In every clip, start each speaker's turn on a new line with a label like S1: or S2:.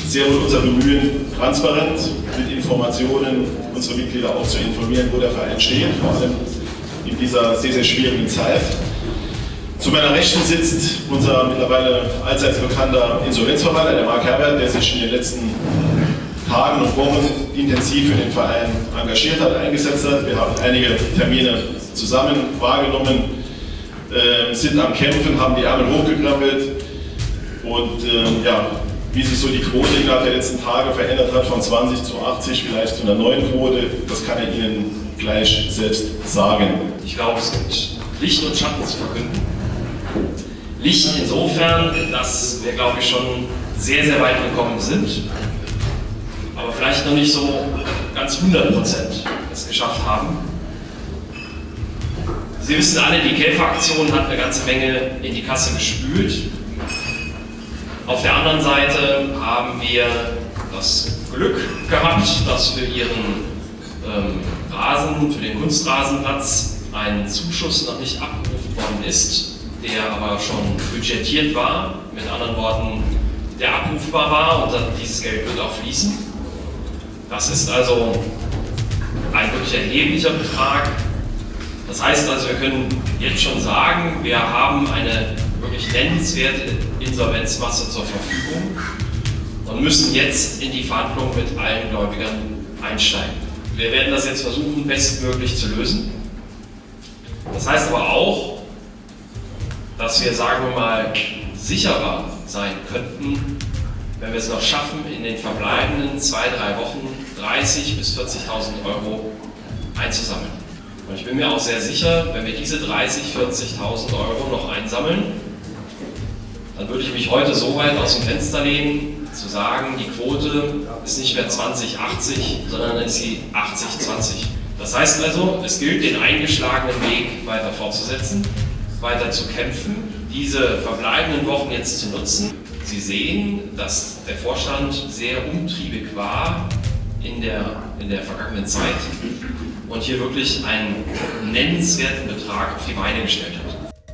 S1: sehr wohl unser Bemühen, transparent mit Informationen unsere Mitglieder auch zu informieren, wo der Verein steht, vor allem in dieser sehr, sehr schwierigen Zeit. Zu meiner Rechten sitzt unser mittlerweile allseits bekannter Insolvenzverwalter, der Marc Herbert, der sich in den letzten Tagen und Wochen intensiv für den Verein engagiert hat, eingesetzt hat. Wir haben einige Termine zusammen wahrgenommen, sind am Kämpfen, haben die Ärmel hochgekrempelt und ja, wie sich so die Quote innerhalb der letzten Tage verändert hat, von 20 zu 80, vielleicht zu einer neuen Quote, das kann er Ihnen gleich selbst sagen.
S2: Ich glaube, es gibt Licht und Schatten zu verkünden. Licht insofern, dass wir, glaube ich, schon sehr, sehr weit gekommen sind, aber vielleicht noch nicht so ganz 100% es geschafft haben. Sie wissen alle, die Käuferaktion hat eine ganze Menge in die Kasse gespült. Auf der anderen Seite haben wir das Glück gehabt, dass für Ihren Rasen, für den Kunstrasenplatz, ein Zuschuss noch nicht abgerufen worden ist, der aber schon budgetiert war, mit anderen Worten, der abrufbar war und dieses Geld wird auch fließen. Das ist also ein wirklich erheblicher Betrag. Das heißt also, wir können jetzt schon sagen, wir haben eine wirklich nennenswerte Insolvenzmasse zur Verfügung und müssen jetzt in die Verhandlungen mit allen Gläubigern einsteigen. Wir werden das jetzt versuchen, bestmöglich zu lösen. Das heißt aber auch, dass wir, sagen wir mal, sicherer sein könnten, wenn wir es noch schaffen, in den verbleibenden 2-3 Wochen 30.000 bis 40.000 Euro einzusammeln. Und ich bin mir auch sehr sicher, wenn wir diese 30.000, 40.000 Euro noch einsammeln, dann würde ich mich heute so weit aus dem Fenster lehnen, zu sagen, die Quote ist nicht mehr 20-80, sondern ist sie 80-20. Das heißt also, es gilt, den eingeschlagenen Weg weiter fortzusetzen, weiter zu kämpfen, diese verbleibenden Wochen jetzt zu nutzen. Sie sehen, dass der Vorstand sehr umtriebig war in der vergangenen Zeit und hier wirklich einen nennenswerten Betrag auf die Beine gestellt hat.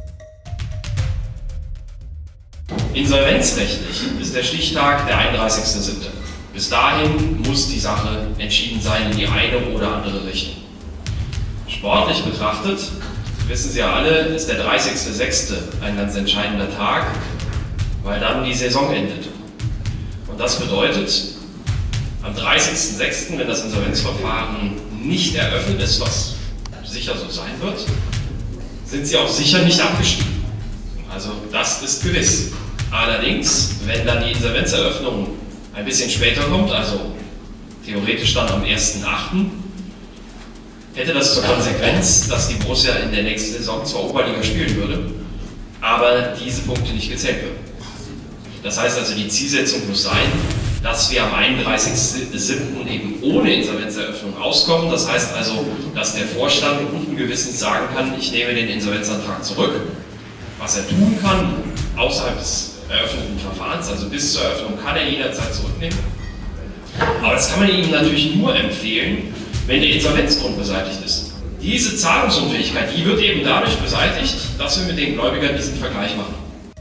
S2: Insolvenzrechtlich ist der Stichtag der 31.07. Bis dahin muss die Sache entschieden sein in die eine oder andere Richtung. Sportlich betrachtet, wissen Sie ja alle, ist der 30.06. ein ganz entscheidender Tag, weil dann die Saison endet. Und das bedeutet, am 30.06., wenn das Insolvenzverfahren nicht eröffnet ist, was sicher so sein wird, sind Sie auch sicher nicht abgestiegen. Also das ist gewiss. Allerdings, wenn dann die Insolvenzeröffnung ein bisschen später kommt, also theoretisch dann am 1.08., hätte das zur Konsequenz, dass die Borussia in der nächsten Saison zwar Oberliga spielen würde, aber diese Punkte nicht gezählt würden. Das heißt also, die Zielsetzung muss sein, dass wir am 31.07. eben ohne Insolvenzeröffnung auskommen. Das heißt also, dass der Vorstand guten Gewissens sagen kann, ich nehme den Insolvenzantrag zurück. Was er tun kann, außerhalb des eröffneten Verfahrens, also bis zur Eröffnung, kann er jederzeit zurücknehmen. Aber das kann man ihm natürlich nur empfehlen, wenn der Insolvenzgrund beseitigt ist. Diese Zahlungsunfähigkeit, die wird eben dadurch beseitigt, dass wir mit den Gläubigern diesen Vergleich machen.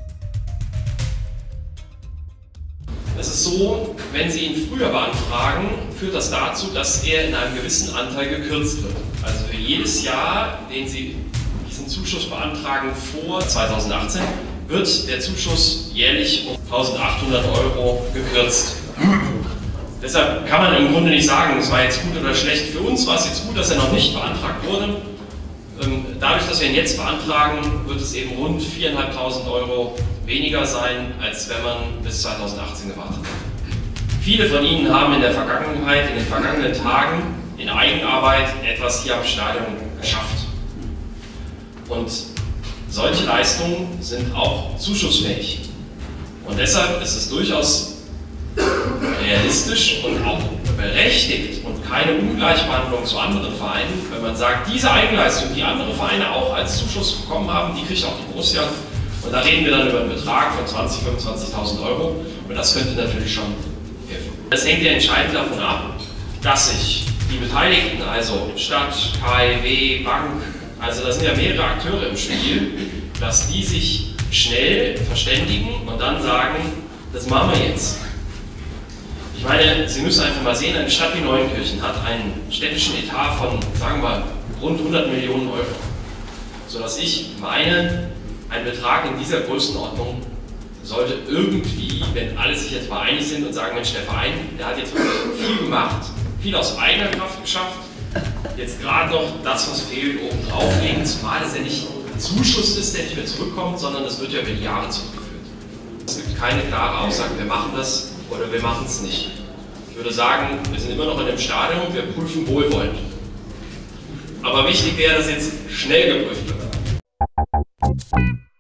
S2: Es ist so, wenn Sie ihn früher beantragen, führt das dazu, dass er in einem gewissen Anteil gekürzt wird. Also für jedes Jahr, den Sie diesen Zuschuss beantragen vor 2018, wird der Zuschuss jährlich um 1.800 Euro gekürzt. Deshalb kann man im Grunde nicht sagen, es war jetzt gut oder schlecht. Für uns war es jetzt gut, dass er noch nicht beantragt wurde. Dadurch, dass wir ihn jetzt beantragen, wird es eben rund 4.500 Euro weniger sein, als wenn man bis 2018 gewartet hat. Viele von Ihnen haben in der Vergangenheit, in den vergangenen Tagen, in Eigenarbeit etwas hier am Stadion geschafft. Und solche Leistungen sind auch zuschussfähig. Und deshalb ist es durchaus realistisch und auch berechtigt und keine Ungleichbehandlung zu anderen Vereinen, wenn man sagt, diese Eigenleistung, die andere Vereine auch als Zuschuss bekommen haben, die kriegt auch die Borussia. Und da reden wir dann über einen Betrag von 20.000, 25.000 Euro und das könnte natürlich schon helfen. Das hängt ja entscheidend davon ab, dass sich die Beteiligten, also Stadt, KIW, Bank, also da sind ja mehrere Akteure im Spiel, dass die sich schnell verständigen und dann sagen, das machen wir jetzt. Ich meine, Sie müssen einfach mal sehen, eine Stadt wie Neunkirchen hat einen städtischen Etat von, sagen wir, rund 100 Millionen Euro. Sodass ich meine, ein Betrag in dieser Größenordnung sollte irgendwie, wenn alle sich jetzt mal einig sind und sagen, Mensch, der Verein, der hat jetzt wirklich viel gemacht, viel aus eigener Kraft geschafft, jetzt gerade noch das, was fehlt, oben drauflegen, zumal es ja nicht ein Zuschuss ist, der nicht mehr zurückkommt, sondern es wird ja über die Jahre zurückgeführt. Es gibt keine klare Aussage, wir machen das oder wir machen es nicht. Ich würde sagen, wir sind immer noch in dem Stadium, wir prüfen wohlwollend. Aber wichtig wäre, dass jetzt schnell geprüft wird.